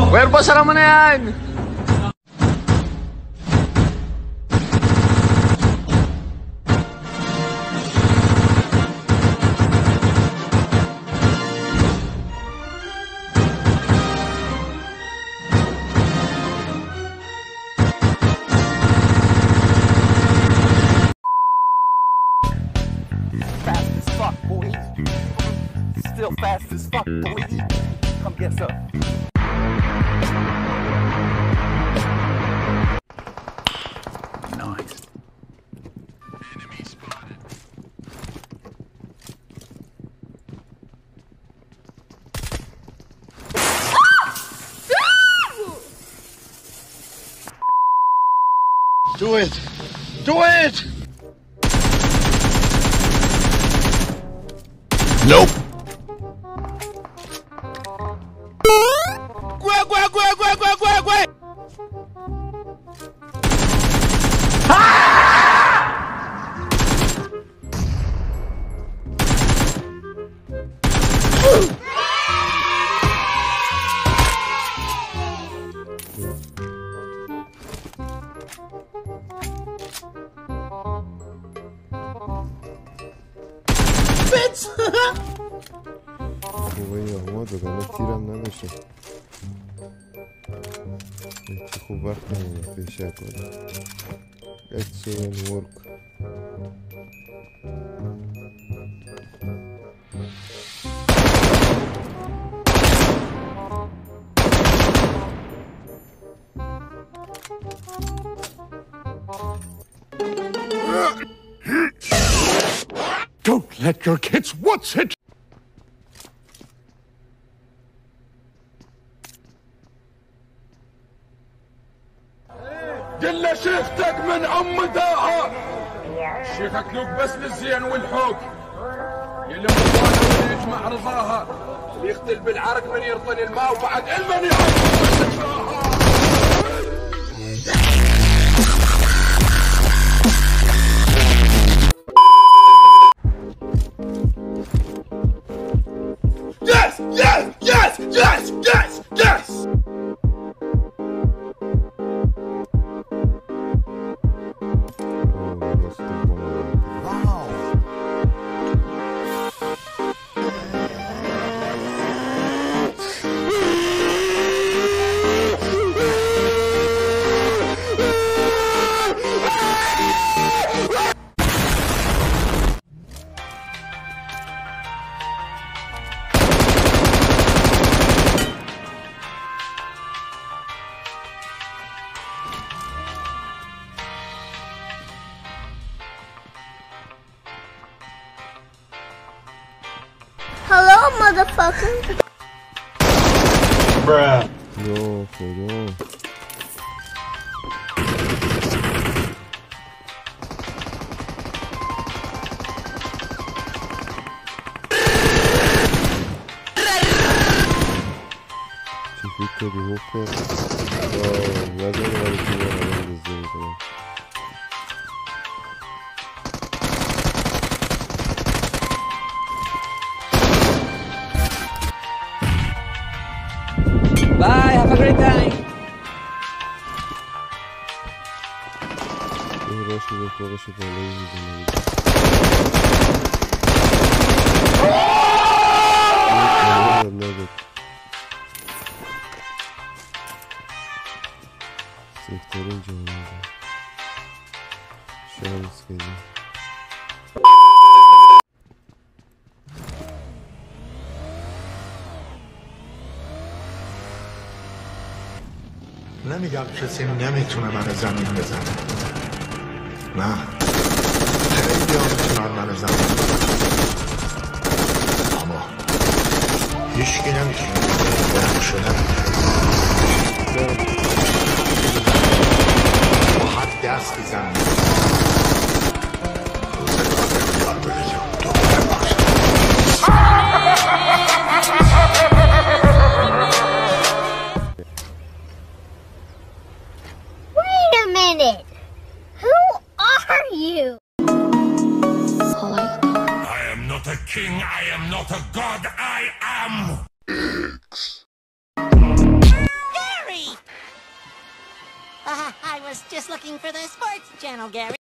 Where ba? Sara mo na yan! Fast as fuck, boy. Still fast as fuck, boy. Come get some. Nice. Enemy spotted. Do it! Do it! Nope. Bitch! modo che non tirano adesso. Ci kubartano في شكل. Excellent work. Don't let your kids watch it! قل شيختك من ام داها شيخك لوك بس للزين والحوك يلم الضوانه واللي يجمع رضاها اللي يقتل بالعرق من يرطن الماء وبعد المن يعرف. Yes! Yes! Yes! Yes! Yes! Yes! Hello, motherfucker. Bruh. Yo, yo. Ci picco di Hooker. Oh, guarda che la ritirare del zero. Bye, have a great time. نمیگم کسی نمیتونه من زمین بزنه. نه خیلی ها میتونن من زمین بزنه اما هیچکی نمیتونه درک شدن با حد دست بیزن روزگاه نمیدار بریزم دوباره باشم. Wait a minute. Who are you? I am not a king, I am not a god, I am X. I was just looking for the sports channel, Gary.